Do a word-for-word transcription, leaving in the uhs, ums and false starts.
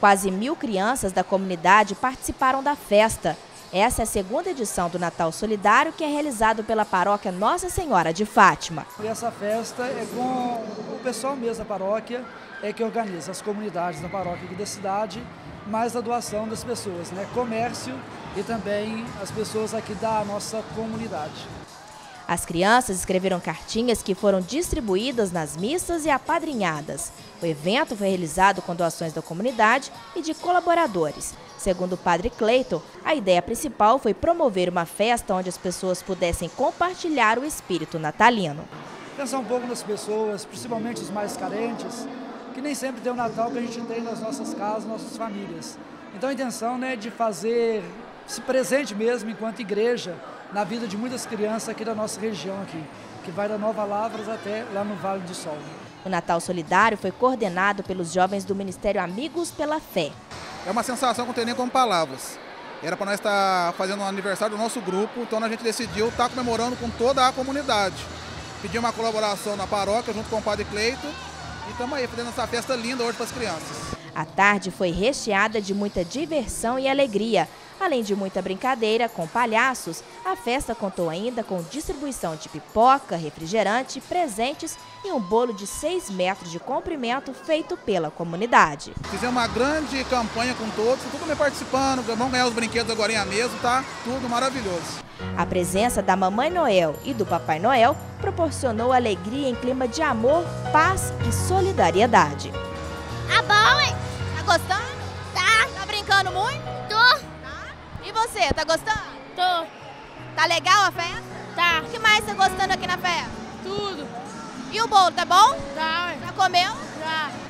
Quase mil crianças da comunidade participaram da festa. Essa é a segunda edição do Natal Solidário, que é realizado pela paróquia Nossa Senhora de Fátima. E essa festa é com o pessoal mesmo da paróquia, é que organiza as comunidades da paróquia aqui da cidade, mais a doação das pessoas, né? Comércio e também as pessoas aqui da nossa comunidade. As crianças escreveram cartinhas que foram distribuídas nas missas e apadrinhadas. O evento foi realizado com doações da comunidade e de colaboradores. Segundo o padre Cleiton, a ideia principal foi promover uma festa onde as pessoas pudessem compartilhar o espírito natalino. Pensar um pouco nas pessoas, principalmente os mais carentes, que nem sempre tem o Natal que a gente tem nas nossas casas, nas nossas famílias. Então a intenção, né, de fazer esse presente mesmo enquanto igreja na vida de muitas crianças aqui da nossa região aqui, que vai da Nova Lavras até lá no Vale do Sol. O Natal Solidário foi coordenado pelos jovens do Ministério Amigos pela Fé. É uma sensação que não tem nem como palavras. Era para nós estar fazendo um aniversário do nosso grupo, então a gente decidiu estar comemorando com toda a comunidade. Pedimos uma colaboração na paróquia junto com o padre Cleiton e estamos aí fazendo essa festa linda hoje para as crianças. A tarde foi recheada de muita diversão e alegria. Além de muita brincadeira com palhaços, a festa contou ainda com distribuição de pipoca, refrigerante, presentes e um bolo de seis metros de comprimento feito pela comunidade. Fizemos uma grande campanha com todos, todo mundo participando, vamos ganhar os brinquedos agora mesmo, tá? Tudo maravilhoso. A presença da Mamãe Noel e do Papai Noel proporcionou alegria em clima de amor, paz e solidariedade. Ah, bom, hein? Tá gostando? Tá. Tá brincando muito? Tô. E você, tá gostando? Tô. Tá legal a festa? Tá. O que mais tá gostando aqui na festa? Tudo. E o bolo, tá bom? Tá. Já comeu? Já.